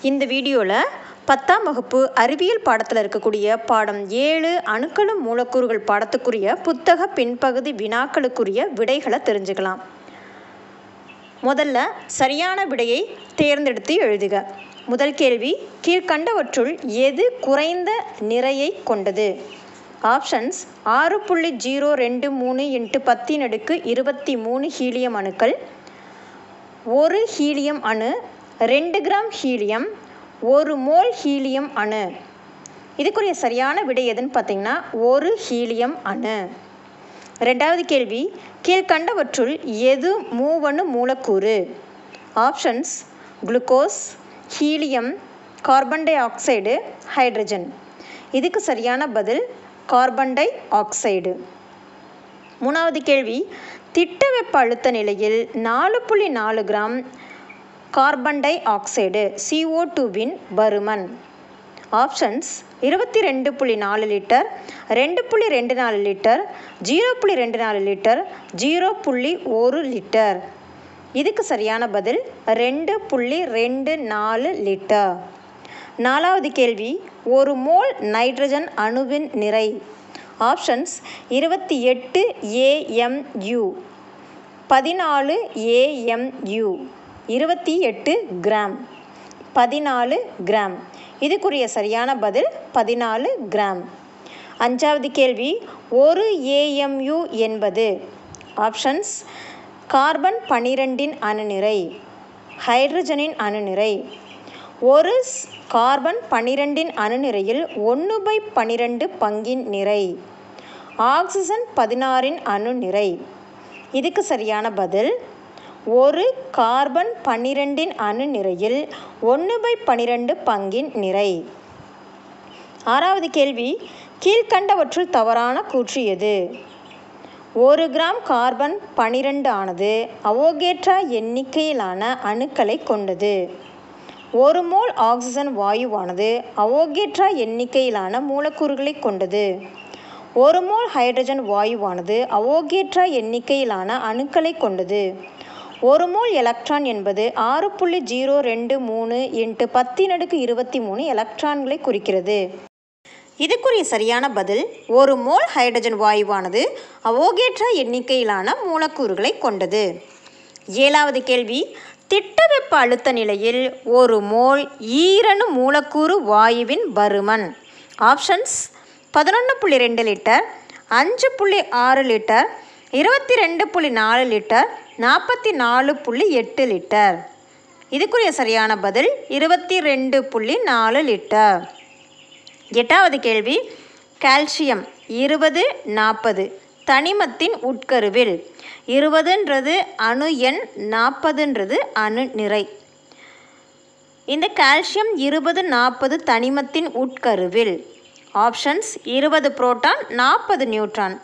இந்த வீடியோவில் 10ஆம் வகுப்பு அறிவியல் பாடத்தில் இருக்கக்கூடிய பாடம் 7 அணுக்களும் மூலக்கூறுகள் பாடத்துக்குரிய புத்தக பின்பகுதி வினாக்களுக்குரிய விடைகளை தெரிஞ்சுக்கலாம். முதல்ல சரியான விடையை தேர்ந்தெடுத்து எழுதுக. முதல் கேள்வி, கீழ்கண்டவற்றுள் எது குறைந்த நிறையை கொண்டது? ஆப்ஷன்ஸ் 6.023 × 1023 ஹீலியம் அணுக்கள், 1 ஹீலியம் அணு, 2 கிராம் ஹீலியம், 1 மோல் ஹீலியம் அணு. இதுக்குரிய சரியான விடை எதுன்னு பார்த்தீங்கன்னா 1 ஹீலியம் அணு. ரெண்டாவது கேள்வி, கீழ்கண்டவற்றுள் எது மூவணு மூலக்கூறு? Options glucose, helium, carbon dioxide, hydrogen. இதுக்கு சரியான பதில் கார்பன் டை ஆக்சைடு. மூணாவது கேள்வி, திட்ட வெப்ப அழுத்த நிலையில் 4.4 கிராம் கார்பன் டை ஆக்சைடு CO2வின் பருமன். Options 22.4 litre, 2.24 litre, 0.24 litre, 0.1 litre. இதுக்கு சரியான பதில் 2.24 லிட்டர். நாலாவது கேள்வி, 1 மோல் நைட்ரஜன் அணுவின் நிறை? Options 28 AMU, 14 AMU, 28 gram, 14 gram. இதுக்குரிய சரியான பதில் 14 கிராம். அஞ்சாவது கேள்வி, 1 AMU என்பது? ஆப்ஷன்ஸ் கார்பன் 12இன் அணுநிறை, ஹைட்ரஜனின் அணுநிறை. ஒரு கார்பன் 12இன் அணுநிறையில் 1/12 பங்கின் நிறை, ஆக்சிஜன் 16இன் அணுநிறை. இதுக்கு சரியான பதில் ஒரு கார்பன் 12இன் அணுநிறையில் 1/12 பங்கின் நிறை. ஆறாவது கேள்வி, கீழ்கண்டவற்றுள் தவறான கூற்று எது? 1 கிராம் கார்பன் 12 ஆனது அவோகேட்ரா எண்ணிக்கையிலான அணுக்களை கொண்டது. 1 மோல் ஆக்சிஜன் வாயுவானது அவோகேட்ரா எண்ணிக்கையிலான மூலக்கூறுகளை கொண்டது. 1 மோல் ஹைட்ரஜன் வாயுவானது அவோகேட்ரா எண்ணிக்கையிலான அணுக்களை கொண்டது. 1 மோல் எலக்ட்ரான் என்பது 6.023 × 1023 எலக்ட்ரான்களை குறிக்கிறது. இதுக்குரிய சரியான பதில் 1 மோல் ஹைட்ரஜன் வாயுவானது அவோகேட்ரா எண்ணிக்கையிலான மூலக்கூறுகளை கொண்டது. ஏழாவது கேள்வி, திட்ட வெப்ப அழுத்த நிலையில் 1 மோல் ஈரணு மூலக்கூறு வாயுவின் பருமன்? Options 11.2 litre, 5.6 litre, 22.4 litre, 44.8 litre. இதுக்குரிய சரியான பதில் 22.4 லிட்டர். எட்டாவது கேள்வி, கால்சியம் 20-40 தனிமத்தின் உட்கருவில். 20ன்றது அணு எண், 40ன்றது அணு நிறை. இந்த கால்சியம் 20-40 தனிமத்தின் உட்கருவில். Options 20 proton, 40 neutron,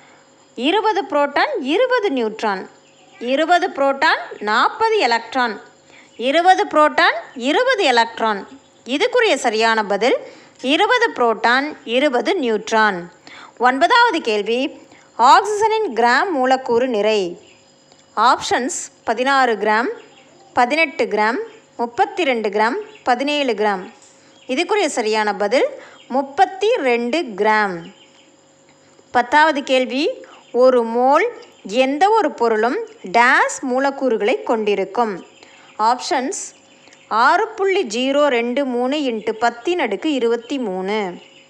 20 proton, 20 neutron, 20 proton, 40 electron, 20 proton, 20 electron. இதுக்குரிய சரியான பதில் 20 புரோட்டான், 20 நியூட்ரான். ஒன்பதாவது கேள்வி, ஆக்சிஜனின் கிராம் மூலக்கூறு நிறை? Options 16 gram, 18 gram, 32 gram, 17 gram. இதுக்குரிய சரியான பதில் 32 கிராம். பத்தாவது கேள்வி, 1 மோல் எந்த ஒரு பொருளும் டேஸ் மூலக்கூறுகளை கொண்டிருக்கும்? ஆப்ஷன்ஸ் 6.023 × 1023,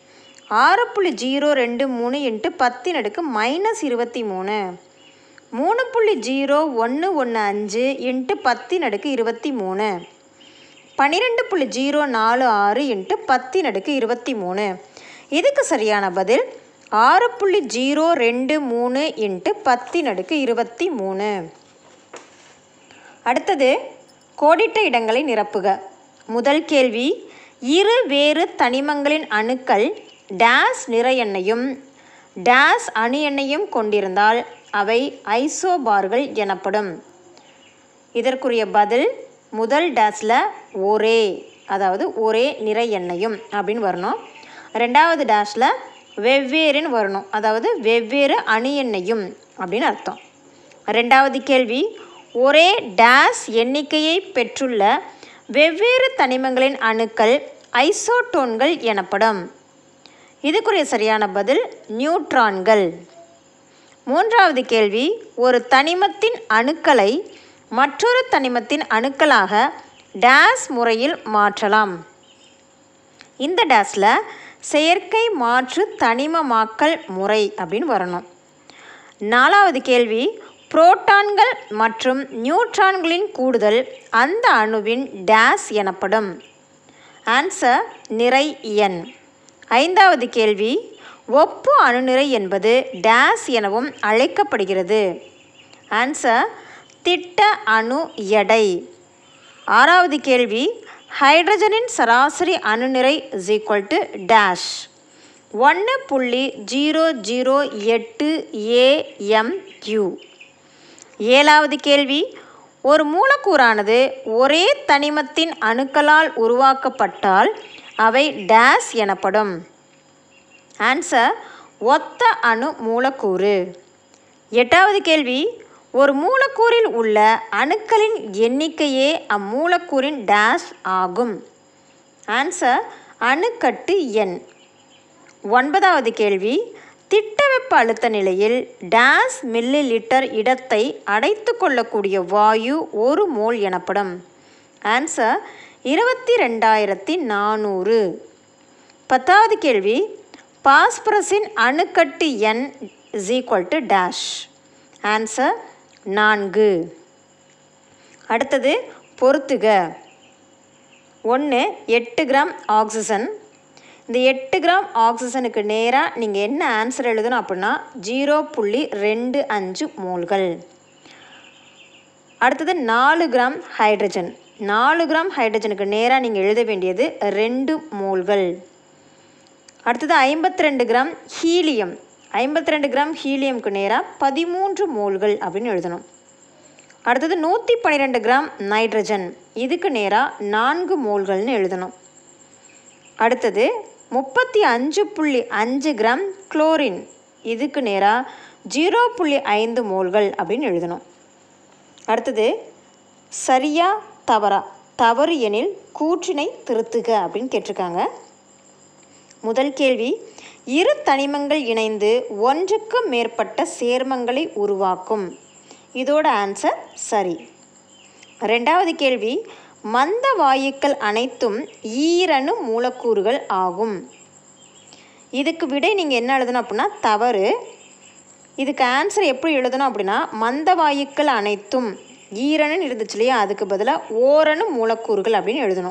6.023 × 10-23, 3.0115 × 1023, 12.046 × 1023. இதுக்கு சரியான பதில் 6.023 × 1023. அடுத்தது கோடிட்ட இடங்களை நிரப்புக. முதல் கேள்வி, இரு வேறு தனிமங்களின் அணுக்கள் டேஸ் நிறை எண்ணையும் டேஸ் அணு எண்ணையும் கொண்டிருந்தால் அவை ஐசோபார்கள் எனப்படும். இதற்குரிய பதில் முதல் டேஸில் ஒரே, அதாவது ஒரே நிறை எண்ணையும் அப்படின்னு வரணும். ரெண்டாவது டேஸில் வெவ்வேறுன்னு வரணும், அதாவது வெவ்வேறு அணு எண்ணையும் அப்படின்னு அர்த்தம். ரெண்டாவது கேள்வி, ஒரே டேஸ் எண்ணிக்கையை பெற்றுள்ள வெவ்வேறு தனிமங்களின் அணுக்கள் ஐசோடோன்கள் எனப்படும். இதுக்குரிய சரியான பதில் நியூட்ரான்கள். மூன்றாவது கேள்வி, ஒரு தனிமத்தின் அணுக்களை மற்றொரு தனிமத்தின் அணுக்களாக டேஸ் முறையில் மாற்றலாம். இந்த டேஸில் செயற்கை மாற்று தனிமமாக்கல் முறை அப்படின்னு வரணும். நாலாவது கேள்வி, புரோட்டான்கள் மற்றும் நியூட்ரான்களின் கூடுதல் அந்த அணுவின் டேஸ் எனப்படும். ஆன்சர் நிறை எண். ஐந்தாவது கேள்வி, ஒப்பு அணுநிறை என்பது டேஸ் எனவும் அழைக்கப்படுகிறது. ஆன்சர் திட்ட அணு எடை. ஆறாவது கேள்வி, ஹைட்ரஜனின் சராசரி அணுநிறை = டேஷ் 1.008 AMU. ஏழாவது கேள்வி, ஒரு மூலக்கூறானது ஒரே தனிமத்தின் அணுக்களால் உருவாக்கப்பட்டால் அவை டேஸ் எனப்படும். ஆன்சர் ஒத்த அணு மூலக்கூறு. எட்டாவது கேள்வி, ஒரு மூலக்கூறில் உள்ள அணுக்களின் எண்ணிக்கையே அம்மூலக்கூறின் டேஸ் ஆகும். ஆன்சர் அணுக்கட்டு எண். ஒன்பதாவது கேள்வி, திட்டவெப்ப அழுத்த நிலையில் டேஸ் மில்லி லிட்டர் இடத்தை அடைத்து கொள்ளக்கூடிய வாயு 1 மோல் எனப்படும். ஆன்சர் 22,400. பத்தாவது கேள்வி, பாஸ்பரஸின் அணுக்கட்டு எண் = டேஷ். ஆன்சர் 4. அடுத்தது பொறுத்துக. 1 8 கிராம் ஆக்சிஜன். இந்த 8 கிராம் ஆக்சிஜனுக்கு நேராக நீங்கள் என்ன ஆன்சர் எழுதணும் அப்படின்னா 0.25 மோல்கள். அடுத்தது 4 கிராம் ஹைட்ரஜன். 4 கிராம் ஹைட்ரஜனுக்கு நேராக நீங்கள் எழுத வேண்டியது 2 மோல்கள். அடுத்தது 52 கிராம் ஹீலியம். 52 கிராம் ஹீலியமுக்கு நேராக 13 மோல்கள் அப்படின்னு எழுதணும். அடுத்தது 112 கிராம் நைட்ரஜன். இதுக்கு நேராக 4 மோல்கள்னு எழுதணும். அடுத்தது 35.5 கிராம் குளோரின். இதுக்கு நேராக 0.5 மோல்கள் அப்படின்னு எழுதணும். அடுத்தது சரியா தவறா, தவறு எனில் கூற்றினை திருத்துக அப்படின்னு கேட்டிருக்காங்க. முதல் கேள்வி, இரு தனிமங்கள் இணைந்து ஒன்றுக்கு மேற்பட்ட சேர்மங்களை உருவாக்கும். இதோட ஆன்சர் சரி. ரெண்டாவது கேள்வி, மந்த வாயுக்கள் அனைத்தும் ஈரணு மூலக்கூறுகள் ஆகும். இதுக்கு விடை நீங்கள் என்ன எழுதணும் அப்படின்னா தவறு. இதுக்கு ஆன்சர் எப்படி எழுதணும் அப்படின்னா மந்த வாயுக்கள் அனைத்தும் ஈரணு இருந்துச்சு இல்லையா, அதுக்கு பதிலாக ஓரணு மூலக்கூறுகள் அப்படின்னு எழுதணும்.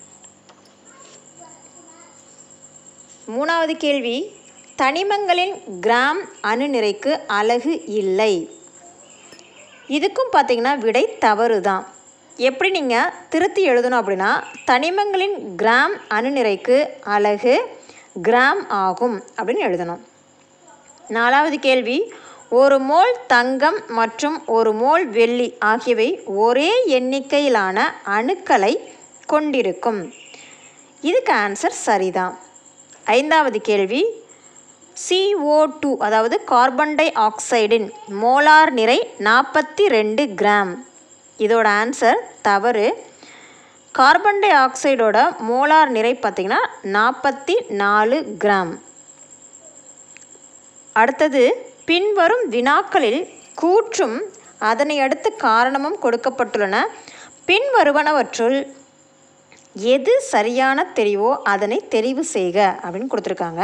மூணாவது கேள்வி, தனிமங்களின் கிராம் அணு நிறைக்கு அலகு இல்லை. இதுக்கும் பார்த்தீங்கன்னா விடை தவறு தான். எப்படி நீங்கள் திருத்தி எழுதணும் அப்படின்னா தனிமங்களின் கிராம் அணு நிறைக்கு அலகு கிராம் ஆகும் அப்படின்னு எழுதணும். நாலாவது கேள்வி, ஒரு மோல் தங்கம் மற்றும் ஒரு மோல் வெள்ளி ஆகியவை ஒரே எண்ணிக்கையிலான அணுக்களை கொண்டிருக்கும். இதுக்கு ஆன்சர் சரிதான். ஐந்தாவது கேள்வி, CO2 அதாவது கார்பன் டை ஆக்சைடின் மோலார் நிறை 42 கிராம். இதோட ஆன்சர் தவறு. கார்பன் டை ஆக்சைடோட மோலார் நிறை பார்த்திங்கன்னா 44 கிராம். அடுத்தது பின்வரும் வினாக்களில் கூற்றும் அதனை அடுத்து காரணமும் கொடுக்கப்பட்டுள்ளன. பின்வருவனவற்றுள் எது சரியான தெரிவோ அதனை தெரிவு செய்க அப்படின்னு கொடுத்துருக்காங்க.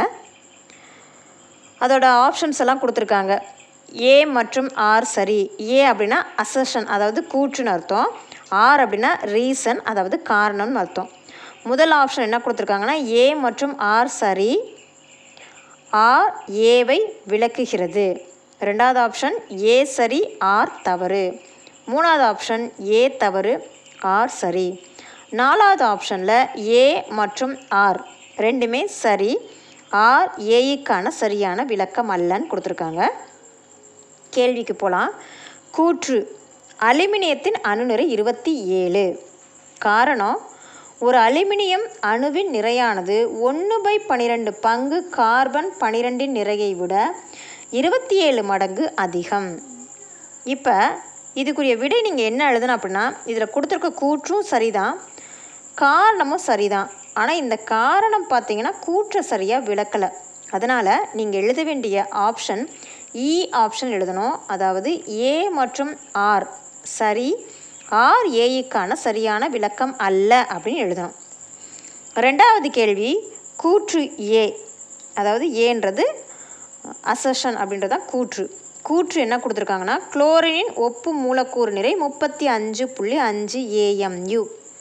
அதோட ஆப்ஷன்ஸ் எல்லாம் கொடுத்துருக்காங்க. ஏ மற்றும் ஆர் சரி. ஏ அப்படின்னா அசர்ஷன் அதாவது கூற்றுன்னு அர்த்தம். ஆர் அப்படின்னா ரீசன் அதாவது காரணம்னு அர்த்தம். முதல் ஆப்ஷன் என்ன கொடுத்துருக்காங்கன்னா ஏ மற்றும் ஆர் சரி, ஆர் ஏவை விளக்குகிறது. ரெண்டாவது ஆப்ஷன் ஏ சரி ஆர் தவறு. மூணாவது ஆப்ஷன் ஏ தவறு ஆர் சரி. நாலாவது ஆப்ஷனில் ஏ மற்றும் ஆர் ரெண்டுமே சரி, ஆர் ஏய்க்கான சரியான விளக்கம் அல்லன்னு கொடுத்துருக்காங்க. கேள்விக்கு போகலாம். கூற்று அலுமினியத்தின் அணுநிறை 27. காரணம், ஒரு அலுமினியம் அணுவின் நிறையானது 1/12 பங்கு கார்பன் 12 நிறையை விட 27 மடங்கு அதிகம். இப்போ இதுக்குரிய விடை நீங்கள் என்ன எழுதணும் அப்படின்னா இதில் கொடுத்துருக்க கூற்றும் சரிதான், காரணமும் சரிதான். ஆனால் இந்த காரணம் பார்த்தீங்கன்னா கூற்றை சரியாக விளக்கலை. அதனால் நீங்கள் எழுத வேண்டிய ஆப்ஷன் இ ஆப்ஷன் எழுதணும். அதாவது ஏ மற்றும் ஆர் சரி, ஆர் ஏக்கான சரியான விளக்கம் அல்ல அப்படின்னு எழுதணும். ரெண்டாவது கேள்வி கூற்று ஏ, அதாவது ஏன்றது அசர்ஷன் அப்படின்றது தான் கூற்று. கூற்று என்ன கொடுத்துருக்காங்கன்னா குளோரினின் ஒப்பு மூலக்கூறு நிறை 35.5 AMU.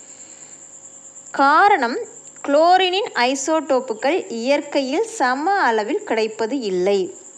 காரணம் குளோரினின் ஐசோடோப்புகள் இயற்கையில் சம அளவில் கிடைப்பது இல்லை.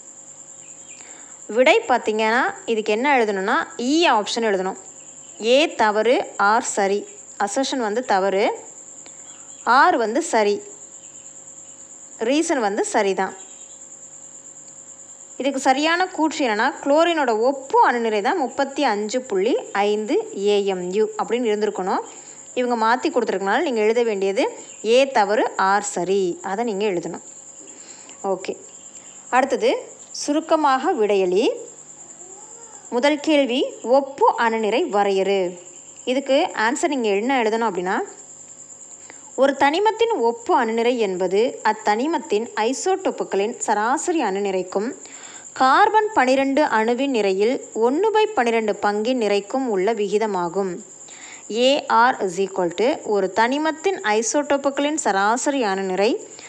விடை பார்த்திங்கன்னா இதுக்கு என்ன எழுதணும்னா இ ஆப்ஷன் எழுதணும். ஏ தவறு, ஆர் சரி. அசர்ஷன் வந்து தவறு, ஆர் வந்து சரி, ரீசன் வந்து சரிதான். இதுக்கு சரியான கூற்று என்னென்னா குளோரினோட ஒப்பு அணுநிறை தான் 35.5 AMU அப்படின்னு இருந்திருக்கணும். இவங்க மாற்றி கொடுத்துருக்கனால நீங்கள் எழுத வேண்டியது ஏ தவறு, ஆர் சரி, அதை நீங்கள் எழுதணும். ஓகே, அடுத்தது சுருக்கமாக விடையளி. முதல் கேள்வி ஒப்பு அணுநிறை வரையறு. இதுக்கு ஆன்சர் நீங்கள் என்ன எழுதணும் அப்படின்னா ஒரு தனிமத்தின் ஒப்பு அணுநிறை என்பது அத்தனிமத்தின் ஐசோடோப்புகளின் சராசரி அணுநிறைக்கும் கார்பன் 12 அணுவின் நிறையில் 1/12 பங்கின் நிறைக்கும் உள்ள விகிதமாகும். ஏஆர் = ஒரு தனிமத்தின் ஐசோடோப்புகளின் சராசரி அணுநிறை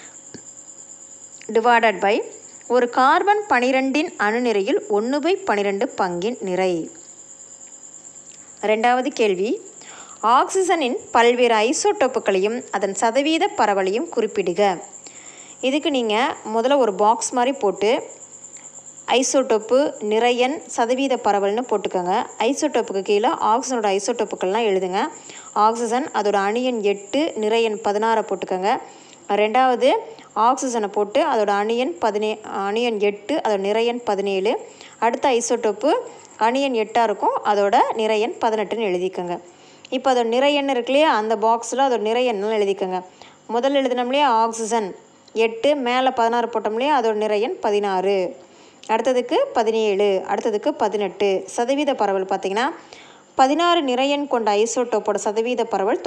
டிவைடட் பை ஒரு கார்பன் 12 அணுநிறையில் 1/12 பங்கின் நிறை. ரெண்டாவது கேள்வி ஆக்சிஜனின் பல்வேறு ஐசோடோப்புகளையும் அதன் சதவீத பரவலையும் குறிப்பிடுக. இதுக்கு நீங்கள் முதல்ல ஒரு பாக்ஸ் மாதிரி போட்டு ஐசோடோப்பு, நிறையன், சதவீத பரவல்னு போட்டுக்கோங்க. ஐசோடோப்புக்கு கீழே ஆக்சிஜனோட ஐசோடோப்புக்கள்லாம் எழுதுங்க. ஆக்சிஜன் அதோட அணியன் 8, நிறையன் 16 போட்டுக்கோங்க. ரெண்டாவது ஆக்சிஜனை போட்டு அதோட அணியன் 8, அதோட நிறையன் 17. அடுத்த ஐசோடோப்பு அணியன் 8 இருக்கும், அதோட நிறையன் 18ன்னு எழுதிக்கோங்க. இப்போ அதோட நிறையன் இருக்கு இல்லையா, அந்த பாக்ஸில் அதோட நிறையன்லாம் எழுதிக்கோங்க. முதல்ல எழுதினோம்லையே ஆக்சிஜன் 8, மேலே 16 போட்டோம்லையே அதோட நிறையன் 16. அடுத்ததுக்கு 17, அடுத்ததுக்கு 18. சதவீத பரவல் பார்த்திங்கன்னா 16 நிறையன் கொண்ட ஐசோடோப்போட சதவீத பரவல்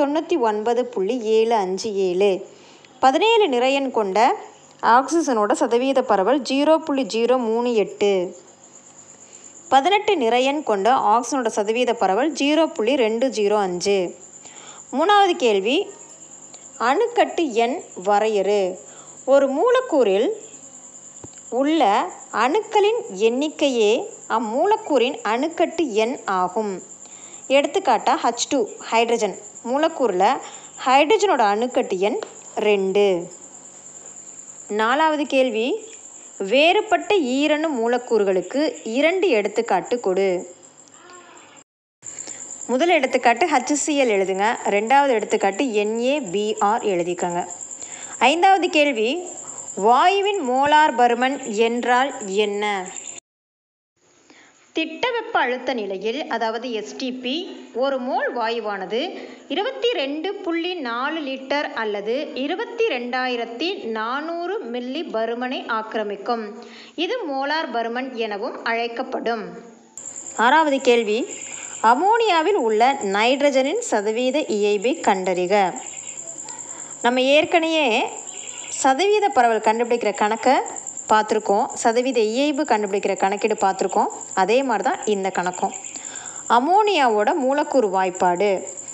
99.757. 17 நிறையன் கொண்ட ஆக்சிஜனோட சதவீத பரவல் 0.038. 18 நிறையன் கொண்ட ஆக்சிஜனோட சதவீத பரவல் 0.205. மூணாவது கேள்வி அணுக்கட்டு எண் வரையறு. ஒரு மூலக்கூறில் உள்ள அணுக்களின் எண்ணிக்கையே அம்மூலக்கூறின் அணுக்கட்டு எண் ஆகும். எடுத்துக்காட்டாக H2 ஹைட்ரஜன் மூலக்கூறில் ஹைட்ரஜனோட அணுக்கட்டு எண் 2. நாலாவது கேள்வி வேறுபட்ட ஈரணு மூலக்கூறுகளுக்கு 2 எடுத்துக்காட்டு கொடு. முதல் எடுத்துக்காட்டு HCl எழுதுங்க. ரெண்டாவது எடுத்துக்காட்டு NaBr எழுதிக்கோங்க. ஐந்தாவது கேள்வி வாயுவின் மோலார் பருமன் என்றால் என்ன? திட்டவெப்ப அழுத்த நிலையில் அதாவது STP ஒரு மோல் வாயுவானது 22.4 லிட்டர் அல்லது 22,400 மில்லி பருமனை ஆக்கிரமிக்கும். இது மோலார் பருமன் எனவும் அழைக்கப்படும். ஆறாவது கேள்வி அமோனியாவில் உள்ள நைட்ரஜனின் சதவீத இயைபை கண்டறிக. நம்ம ஏற்கனவே சதவீத பரவல் கண்டுபிடிக்கிற கணக்கை பார்த்துருக்கோம், சதவீத இயைபு கண்டுபிடிக்கிற கணக்கீடு பார்த்துருக்கோம். அதே மாதிரி தான் இந்த கணக்கும். அமோனியாவோட மூலக்கூறு வாய்ப்பாடு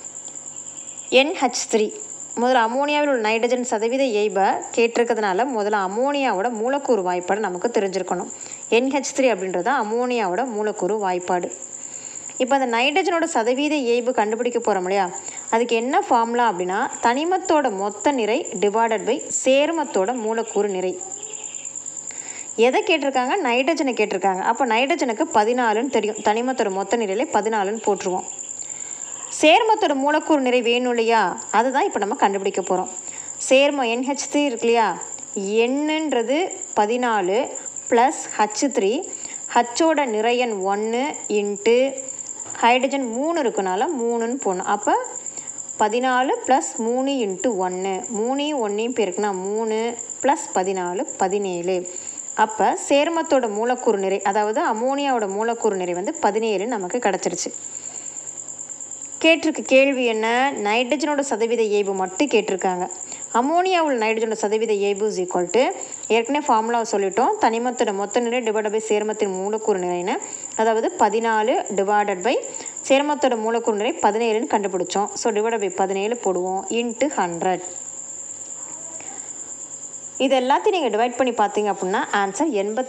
NH3. முதல்ல அமோனியாவில் உள்ள நைட்ரஜன் சதவீத இயைபை கேட்டிருக்கிறதுனால முதல்ல அமோனியாவோட மூலக்கூறு வாய்ப்பாடு நமக்கு தெரிஞ்சிருக்கணும். NH3 அப்படின்றது அமோனியாவோட மூலக்கூறு வாய்ப்பாடு. இப்போ அந்த நைட்ரஜனோட சதவீத இயைபு கண்டுபிடிக்க போகிறோம் இல்லையா, அதுக்கு என்ன ஃபார்முலா அப்படின்னா தனிமத்தோட மொத்த நிறை டிவைடட் பை சேர்மத்தோட மூலக்கூறு நிறை. எதை கேட்டிருக்காங்க? நைட்ரஜனை கேட்டிருக்காங்க. அப்போ நைட்ரஜனுக்கு 14ன்னு தெரியும், தனிமத்தோட மொத்த நிறையில 14ன்னு போட்டுருவோம். சேர்மத்தோட மூலக்கூறு நிறை வேணும் இல்லையா, அதுதான் இப்போ நம்ம கண்டுபிடிக்க போகிறோம். சேர்மம் NH3 இருக்கு இல்லையா, Nன்றது 14 ப்ளஸ் H3, ஹச்சோட நிறையன் 1 இன்ட்டு ஹைட்ரஜன் 3 இருக்குனால 3ன்னு போடணும். அப்போ 14 ப்ளஸ் 3 இன்ட்டு 1, 3 1 பேருக்குன்னா 3 ப்ளஸ் 14 17. அப்போ சேர்மத்தோட மூலக்கூறு நிறை அதாவது அமோனியாவோட மூலக்கூறு நிறை வந்து 17 நமக்கு கிடச்சிருச்சு. கேட்டிருக்க கேள்வி என்ன, நைட்ரஜனோட சதவீத இயைபு மட்டும் கேட்டிருக்காங்க. அமோனியாவில் நைட்ரஜனோட சதவீத இயைபு இஸ் ஈக்குவல் டு, ஏற்கனவே ஃபார்முலாவை சொல்லிட்டோம், தனிமத்தோட மொத்த நிறை டிவைட் பை சேர்மத்தின் மூலக்கூறு நிறைன்னு, அதாவது 14 டிவைடட் பை சேர்மத்தோட மூலக்கூறு நிறை 17ன்னு கண்டுபிடிச்சோம். ஸோ டிவைட் பை 17 போடுவோம் இன்ட்டு 100. இது எல்லாத்தையும் நீங்கள் டிவைட் பண்ணி பார்த்தீங்க அப்படின்னா ஆன்சர்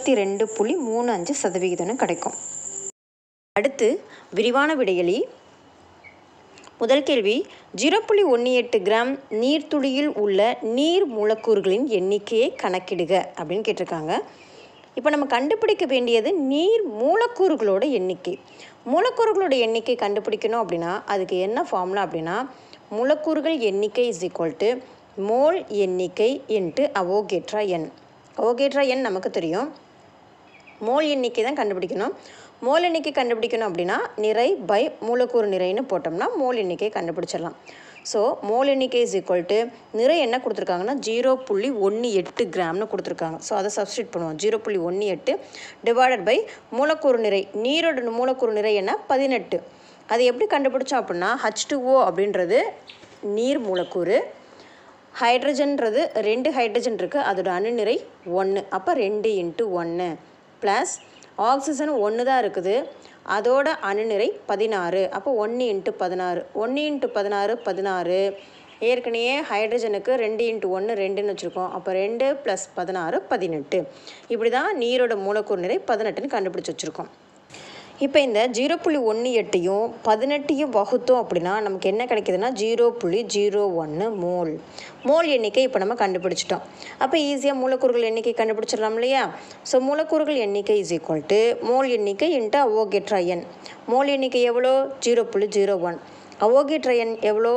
82.35% கிடைக்கும். அடுத்து விரிவான விடையளி. முதல் கேள்வி, 0.18 கிராம் நீர்த்துளியில் உள்ள நீர் மூலக்கூறுகளின் எண்ணிக்கையை கணக்கிடுக அப்படின்னு கேட்டிருக்காங்க. இப்போ நம்ம கண்டுபிடிக்க வேண்டியது நீர் மூலக்கூறுகளோட எண்ணிக்கை. மூலக்கூறுகளோட எண்ணிக்கை கண்டுபிடிக்கணும் அப்படின்னா அதுக்கு என்ன ஃபார்முலா அப்படின்னா, மூலக்கூறுகள் எண்ணிக்கை இஸ் ஈக்குவல் டு மோல் எண்ணிக்கை இன்ட்டு அவோகேட்ரா எண். அவோகேட்ரா எண் நமக்கு தெரியும், மோல் எண்ணிக்கை தான் கண்டுபிடிக்கணும். மோல் எண்ணிக்கை கண்டுபிடிக்கணும் அப்படின்னா நிறை பை மூலக்கூறு நிறைன்னு போட்டோம்னா மோல் எண்ணிக்கை கண்டுபிடிச்சிடலாம். ஸோ மோல் எண்ணிக்கை இஸ் ஈக்குவல் டு நிறை என்ன கொடுத்துருக்காங்கன்னா 0.18 கிராம்னு கொடுத்துருக்காங்க. ஸோ அதை சப்ஸ்டியூட் பண்ணுவோம். 0.18 டிவைடட் பை மூலக்கூறு நிறை, நீரோட மூலக்கூறு நிறை என்ன 18. அது எப்படி கண்டுபிடிச்சோம் அப்படின்னா H2O அப்படின்றது நீர் மூலக்கூறு, ஹைட்ரஜன்றது 2 ஹைட்ரஜன் இருக்குது, அதோட அணுநிறை 1, அப்போ 2 × 1 ப்ளஸ் ஆக்சிஜன் 1 தான் இருக்குது, அதோட அணுநிறை 16, அப்போ 1 × 16. 1 × 16 16. ஏற்கனவே ஹைட்ரஜனுக்கு 2 × 1 2ன்னு வச்சுருக்கோம். அப்போ 2 + 16 18. இப்படி தான் நீரோட மூலக்கூறு நிறை 18ன்னு கண்டுபிடிச்சி வச்சுருக்கோம். இப்போ இந்த 0.18யும் 18யும் வகுத்தோம் அப்படின்னா நமக்கு என்ன கிடைக்குதுன்னா 0.01 மோல். மோல் எண்ணிக்கை இப்போ நம்ம கண்டுபிடிச்சிட்டோம். அப்போ ஈஸியாக மூலக்கூறுகள் எண்ணிக்கை கண்டுபிடிச்சிடலாம் இல்லையா? ஸோ மூலக்கூறுகள் எண்ணிக்கை இஸ் ஈக்குவல் டு மோல் எண்ணிக்கை இன்ட்டு அவோகேட்ரா எண். மோல் எண்ணிக்கை எவ்வளோ 0.01, அவோகேட்ரா எண் எவ்வளோ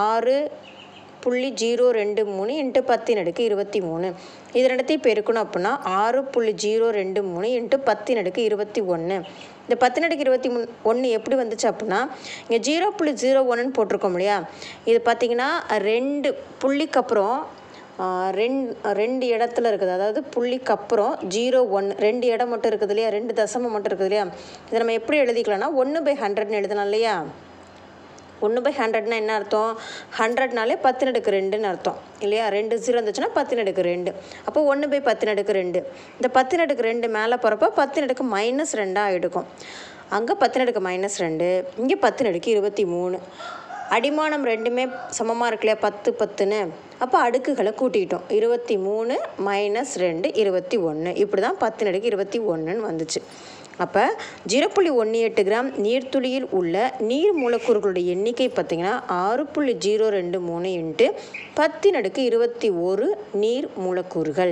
6.023 × 10⁻23. இது ரெண்டத்தையும் பெருக்கணும் அப்படின்னா 6.023 × 10⁻21. இந்த 10⁻21 எப்படி வந்துச்சு அப்படின்னா இங்கே 0.01ன்னு போட்டிருக்கோம் இல்லையா? இது பார்த்திங்கன்னா 2 புள்ளிக்கு அப்புறம் ரெண்டு இடத்துல இருக்குது, அதாவது புள்ளிக்கு அப்புறம் 0.1 2 இடம் மட்டும் இருக்குது இல்லையா, 2 தசமம் மட்டும் இருக்குது இல்லையா? இதை நம்ம எப்படி எழுதிக்கலாம்னா 1/100ன்னு எழுதலாம் இல்லையா? 1/100னா என்ன அர்த்தம்? 100னாலே 10⁻2ன்னு அர்த்தம் இல்லையா? 2 0 இருந்துச்சுன்னா 10⁻2. அப்போ 1/10⁻2. இந்த 10⁻2 மேலே போகிறப்ப 10⁻−2 ஆகிடுக்கும். அங்கே 10⁻−2, இங்கே 10⁻23. அடிமானம் ரெண்டுமே சமமாக இருக்கு இல்லையா, 10 10ன்னு. அப்போ அடுக்குகளை கூட்டிக்கிட்டோம். 23 - 2 21. இப்படி தான் 10⁻21ன்னு வந்துச்சு. அப்போ 0.18 கிராம் நீர்த்துளியில் உள்ள நீர் மூலக்கூறுகளுடைய எண்ணிக்கை பார்த்திங்கன்னா 6.023 × 10⁻21 நீர் மூலக்கூறுகள்.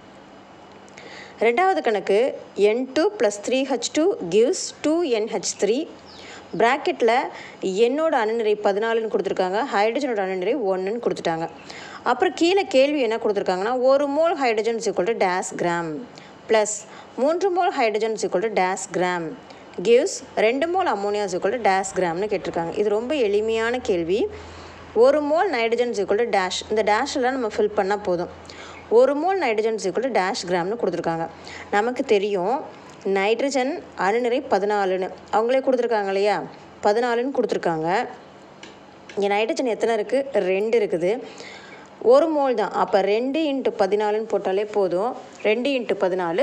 ரெண்டாவது கணக்கு, N2 + 3H2 gives 2NH3. ப்ராக்கெட்டில் என்னோட அணுநிறை 14ன்னு கொடுத்துருக்காங்க, ஹைட்ரஜனோட அணுநிறை 1ன்னு கொடுத்துட்டாங்க. அப்புறம் கீழே கேள்வி என்ன கொடுத்துருக்காங்கன்னா 1 mole hydrogen = dash gram plus 3 mole hydrogen = dash gram gives 2 mole ammonia = dash கிராம்னு கேட்டிருக்காங்க. இது ரொம்ப எளிமையான கேள்வி. 1 மோல் நைட்ரஜன் = டேஷ், இந்த டேஷெல்லாம் நம்ம ஃபில் பண்ணால் போதும். 1 மோல் நைட்ரஜன் = டேஷ் கிராம்னு கொடுத்துருக்காங்க. நமக்கு தெரியும் நைட்ரஜன் அணுநிறை 14ன்னு அவங்களே கொடுத்துருக்காங்க இல்லையா, 14ன்னு கொடுத்துருக்காங்க. இங்கே நைட்ரஜன் எத்தனை இருக்குது? 2 இருக்குது. 1 மோல் தான், அப்போ 2 × 14ன்னு போட்டாலே போதும். 2 × 14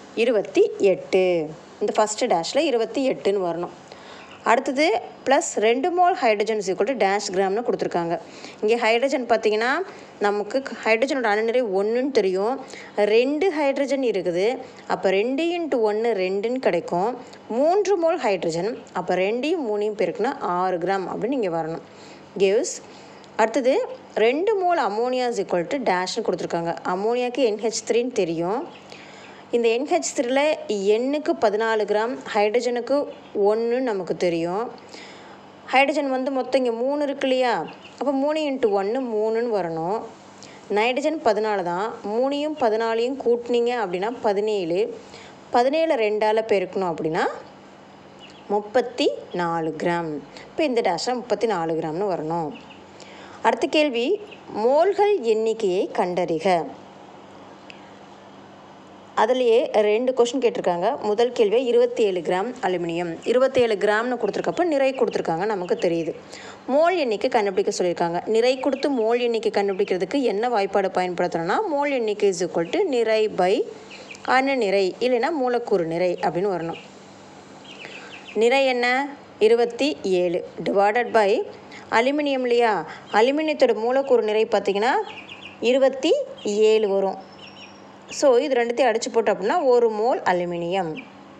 28. இந்த ஃபஸ்ட்டு டேஷில் 28ன்னு வரணும். அடுத்தது ப்ளஸ் 2 மோல் ஹைட்ரஜன் = டேஷ் கிராம்னு கொடுத்துருக்காங்க. இங்கே ஹைட்ரஜன் பார்த்திங்கன்னா நமக்கு ஹைட்ரஜனோட அணுநிறை 1ன்னு தெரியும், 2 ஹைட்ரஜன் இருக்குது. அப்போ 2 × 1 2ன்னு கிடைக்கும். 3 மோல் ஹைட்ரஜன், அப்போ 2யும் 3யும் பெருக்குன்னா 6 கிராம் அப்படின்னு இங்கே வரணும். gives. அடுத்தது 2 மோல் அமோனியா = டேஷ்னு கொடுத்துருக்காங்க. அமோனியாவுக்கு NH3ன்னு தெரியும். இந்த NH3ல் எண்ணுக்கு 14 கிராம், ஹைட்ரஜனுக்கு 1 நமக்கு தெரியும். ஹைட்ரஜன் வந்து மொத்தம் இங்கே 3 இருக்கு இல்லையா, அப்போ 3 × 1 3ன்னு வரணும். நைட்ரஜன் 14 தான், 3யும் 14யும் கூட்டினீங்க அப்படின்னா 17. 17 2ஆல் பெருக்கணும் அப்படின்னா 34 கிராம். இப்போ இந்த டேஷில் 34 கிராம்னு வரணும். அடுத்த கேள்வி, மோல்கள் எண்ணிக்கையை கண்டறிக. அதுலேயே 2 கொஷின் கேட்டிருக்காங்க. முதல் கேள்வியை 27 கிராம் அலுமினியம், 27 கிராம்னு கொடுத்துருக்கப்ப நிறை கொடுத்துருக்காங்க, நமக்கு தெரியுது. மோல் எண்ணிக்கை கண்டுபிடிக்க சொல்லியிருக்காங்க. நிறை கொடுத்து மோல் எண்ணிக்கை கண்டுபிடிக்கிறதுக்கு என்ன வாய்ப்பாடு பயன்படுத்தணும்னா மோல் எண்ணிக்கை இஸ் ஈக்குவல் டு நிறை பை அணு நிறை, இல்லைன்னா மூலக்கூறு நிறை அப்படின்னு வரணும். நிறை என்ன 27 டிவைடட் பை அலுமினியம் இல்லையா, அலுமினியத்தோட மூலக்கூறு நிறை பார்த்திங்கன்னா 27 வரும். ஸோ இது ரெண்டுத்தையும் அடித்து போட்டோம் அப்படின்னா 1 மோல் அலுமினியம்.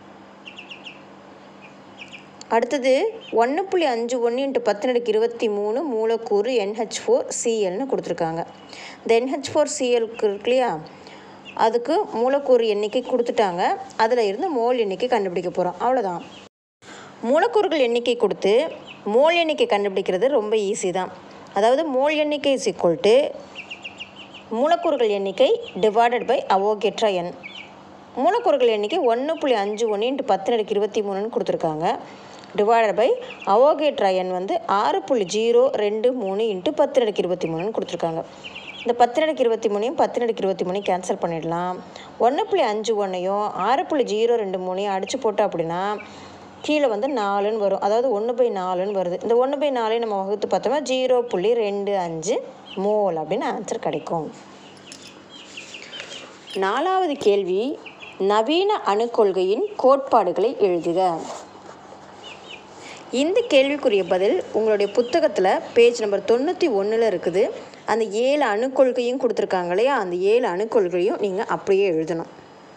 அடுத்தது 1.51 × 10⁻23 மூலக்கூறு NH4Clன்னு கொடுத்துருக்காங்க. இந்த NH4Cl இருக்கு இல்லையா, அதுக்கு மூலக்கூறு எண்ணிக்கை கொடுத்துட்டாங்க. அதில் இருந்து மோல் எண்ணிக்கை கண்டுபிடிக்க போகிறோம், அவ்வளோதான். மூலக்கூறுகள் எண்ணிக்கை கொடுத்து மோல் எண்ணிக்கை கண்டுபிடிக்கிறது ரொம்ப ஈஸி தான். அதாவது மோல் எண்ணிக்கை இஸ் ஈக்குவல் டு மூலக்கூறுகள் எண்ணிக்கை டிவைடட் பை அவோகேட்ரா எண். மூலக்கூறுகள் எண்ணிக்கை 1.51 × 10⁻23 கொடுத்துருக்காங்க. டிவைடட் பை அவோகேட்ரா எண் வந்து 6.023 × 10⁻23 கொடுத்துருக்காங்க. இந்த 10⁻23 10⁻23 கேன்சல் பண்ணிடலாம். 1.51 6.023 அடித்து போட்டோம் அப்படின்னா கீழே வந்து 4ன்னு வரும். அதாவது 1/4ன்னு வருது. இந்த 1/4 நம்ம வகுத்து பார்த்தோம்னா 0.25 மோல் அப்படின்னு ஆன்சர் கிடைக்கும். 4வது கேள்வி, நவீன அணுக்கொள்கையின் கோட்பாடுகளை எழுதுக. இந்த கேள்விக்குரிய பதில் உங்களுடைய புத்தகத்தில் பேஜ் நம்பர் 91 இருக்குது. அந்த 7 அணுக்கொள்கையும் கொடுத்துருக்காங்க இல்லையா, அந்த 7 அணுக்கொள்கையும் நீங்கள் அப்படியே எழுதணும்.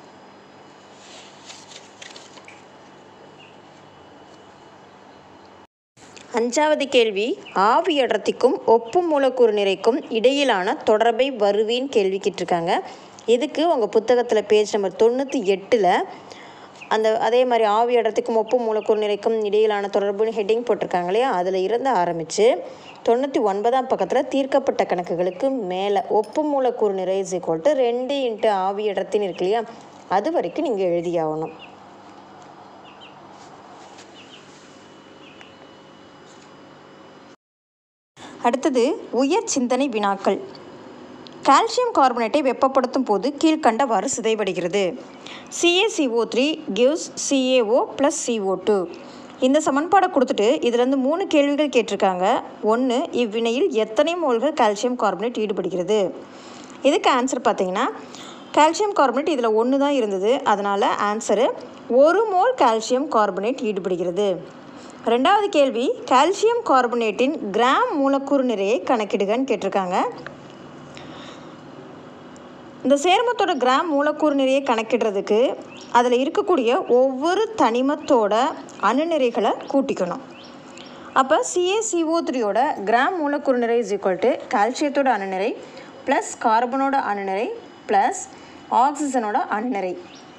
அஞ்சாவது கேள்வி, ஆவி அடர்த்திக்கும் ஒப்பு மூலக்கூறு நிறைக்கும் இடையிலான தொடர்பை வருவின்னு கேள்வி கேட்டிருக்காங்க. இதுக்கு உங்கள் புத்தகத்தில் பேஜ் நம்பர் 98 அதே மாதிரி ஆவி அடர்த்திக்கும் ஒப்பு மூலக்கூறு நிறைக்கும் இடையிலான தொடர்புன்னு ஹெட்டிங் போட்டிருக்காங்க இல்லையா, அதில் இருந்து ஆரம்பித்து 99ஆம் பக்கத்தில் தீர்க்கப்பட்ட கணக்குகளுக்கு மேலே ஒப்பு மூலக்கூறு நிறை இஸ் ஈக்குவல் டு 2 × ஆவி அடர்த்தின்னு இருக்கு இல்லையா, அது வரைக்கும் நீங்கள் எழுதியாகணும். அடுத்தது உயர் சிந்தனை வினாக்கள். கால்சியம் கார்பனேட்டை வெப்பப்படுத்தும் போது கீழ்கண்டவாறு சிதைவடைகிறது. CaCO3 gives CaO + CO2. இந்த சமன்பாடை கொடுத்துட்டு இதுலேருந்து 3 கேள்விகள் கேட்டிருக்காங்க. 1, இவ்வினையில் எத்தனை மோல்கள் கால்சியம் கார்பனேட் ஈடுபடுகிறது? இதுக்கு ஆன்சர் பார்த்தீங்கன்னா கால்சியம் கார்பனேட் இதில் 1 தான் இருந்தது, அதனால் ஆன்சரு 1 மோல் கால்சியம் கார்பனேட் ஈடுபடுகிறது. 2வது கேள்வி, கால்சியம் கார்பனேட்டின் கிராம் மூலக்கூறு நிறையை கணக்கிடுகன்னு கேட்டிருக்காங்க. இந்த சேர்மத்தோட கிராம் மூலக்கூறு நிறையை கணக்கிடுறதுக்கு அதில் இருக்கக்கூடிய ஒவ்வொரு தனிமத்தோட அணுநிறைகளை கூட்டிக்கணும். அப்போ CaCO3யோட கிராம் மூலக்கூறு நிறை இஸ் ஈக்குவல் டு கால்சியத்தோட அணுநிறை ப்ளஸ் கார்பனோட அணுநிறை ப்ளஸ் ஆக்சிஜனோட அணுநிறை.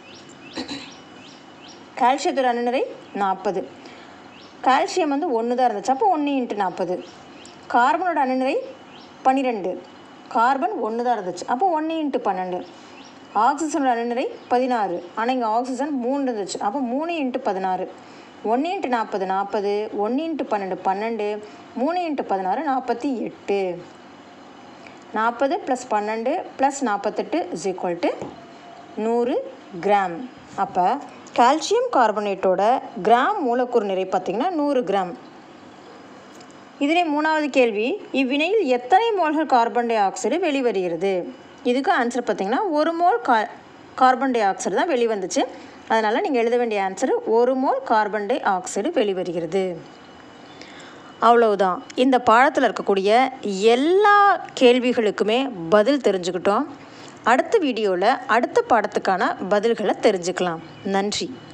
கால்சியத்தோட அணுநிறை 40, கால்சியம் வந்து 1 தான் இருந்துச்சு, அப்போ 1 × 40. கார்பனோட அணுநிறை 12, கார்பன் 1 தான் இருந்துச்சு, அப்போ 1 × 12. ஆக்சிஜனோட அணுநிறை 16, ஆனால் இங்கே ஆக்சிஜன் 3 இருந்துச்சு, அப்போ 3 × 16. 1 × 40 40, 1 × 12 12, 3 × 16 48. 40 + 12 + 48 இஸ் ஈக்குவல் டு 100 கிராம். அப்போ கால்சியம் கார்பனேட்டோட கிராம் மூலக்கூறு நிறை பார்த்திங்கன்னா 100 கிராம். இதிலே 3வது கேள்வி, இவ்வினையில் எத்தனை மோல்கள் கார்பன் டை ஆக்சைடு வெளிவருகிறது? இதுக்கு ஆன்சர் பார்த்திங்கன்னா 1 மோல் கார்பன் டை ஆக்சைடு தான் வெளிவந்துச்சு. அதனால் நீங்கள் எழுத வேண்டிய answer 1 mole carbon dioxide வெளிவருகிறது. அவ்வளவுதான். இந்த பாடத்தில் இருக்கக்கூடிய எல்லா கேள்விகளுக்குமே பதில் தெரிஞ்சுக்கிட்டோம். அடுத்த வீடியோவில் அடுத்த பாடத்துக்கான பதில்களை தெரிஞ்சுக்கலாம். நன்றி.